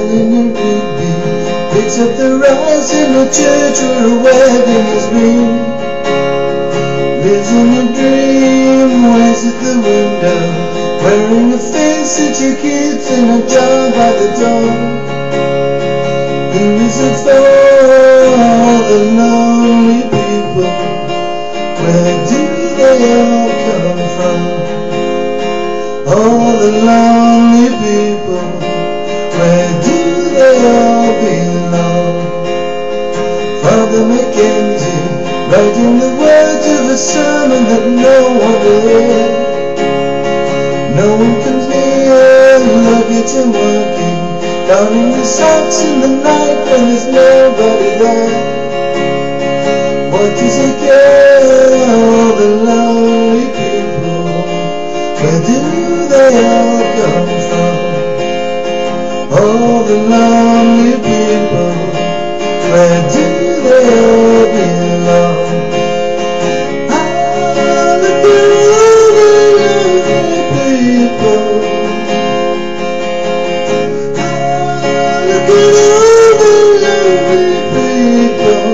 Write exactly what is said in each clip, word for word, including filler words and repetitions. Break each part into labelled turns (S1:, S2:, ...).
S1: Elenor Rigby picks up the rice in the church where a wedding is being. Lives in a dream, waits at the window, wearing a face that she keeps in a jar by the door. Who is it for all the lonely people? Where do they all come from? All the lonely people, where do they all belong? Father Mackenzie, writing the words of a sermon that no one will hear. No one comes near, luggage and working, downing the socks in the night when there's nobody there. What does he care, all the lonely people? Where do they all come from? All the lonely people, where do they all belong? Ah, look at all the lonely people. Ah, look at all the lonely people.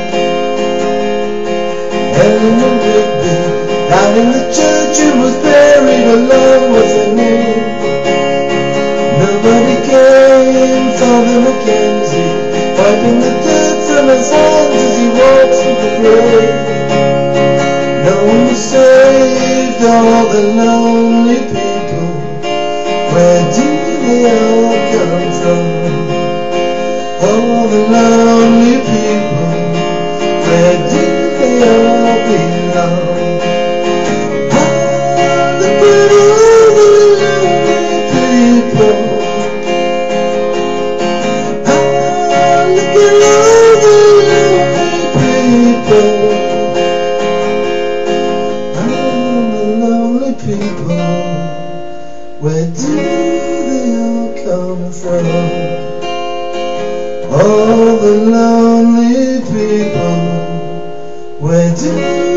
S1: Elenor Rigby died in the church and was buried alone with her name. Nobody came, Father Mackenzie, wiping the dirt from his hands as he walks with the grave. No one was saved, all the lonely people. Where do they all come from? All the lonely people, where do they all belong? Ah, look at all the lonely people. Ah, look at all the lonely people. All the lonely people, where do they all come from? All the lonely people, where do